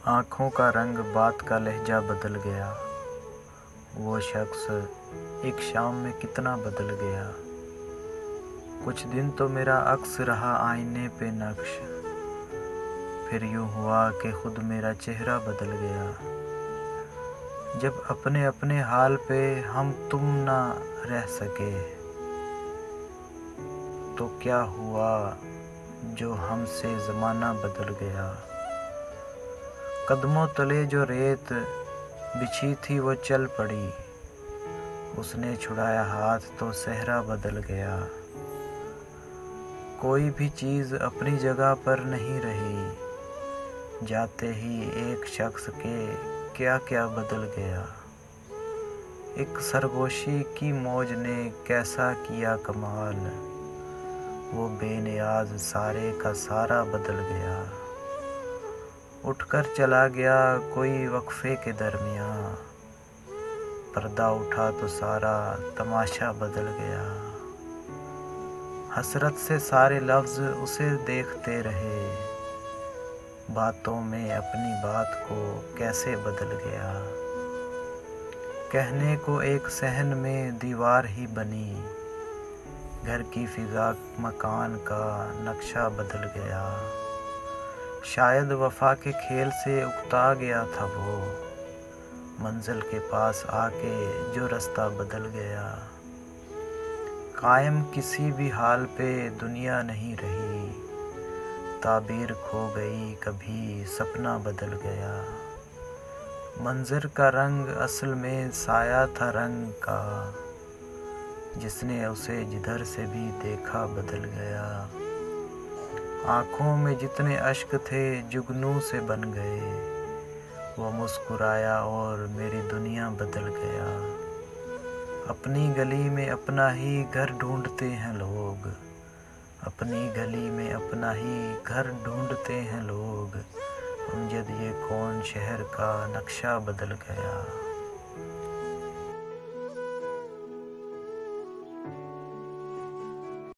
आँखों का रंग, बात का लहजा बदल गया। वो शख्स एक शाम में कितना बदल गया। कुछ दिन तो मेरा अक्स रहा आईने पे नक्श, फिर यूँ हुआ कि खुद मेरा चेहरा बदल गया। जब अपने अपने हाल पे हम तुम ना रह सके, तो क्या हुआ जो हमसे ज़माना बदल गया। कदमों तले जो रेत बिछी थी वो चल पड़ी, उसने छुड़ाया हाथ तो सहरा बदल गया। कोई भी चीज़ अपनी जगह पर नहीं रही, जाते ही एक शख्स के क्या क्या बदल गया। एक सरगोशी की मौज ने कैसा किया कमाल, वो बेनियाज सारे का सारा बदल गया। उठकर चला गया कोई वक्फे के दरमियाँ, पर्दा उठा तो सारा तमाशा बदल गया। हसरत से सारे लफ्ज़ उसे देखते रहे, बातों में अपनी बात को कैसे बदल गया। कहने को एक सहन में दीवार ही बनी, घर की फिज़ा मकान का नक्शा बदल गया। शायद वफ़ा के खेल से उकता गया था वो, मंज़िल के पास आके जो रास्ता बदल गया। कायम किसी भी हाल पे दुनिया नहीं रही, ताबीर खो गई कभी सपना बदल गया। मंज़र का रंग असल में साया था रंग का, जिसने उसे जिधर से भी देखा बदल गया। आँखों में जितने अश्क थे जुगनू से बन गए, वो मुस्कुराया और मेरी दुनिया बदल गया। अपनी गली में अपना ही घर ढूंढते हैं लोग, अपनी गली में अपना ही घर ढूंढते हैं लोग। अमजद ये कौन शहर का नक्शा बदल गया।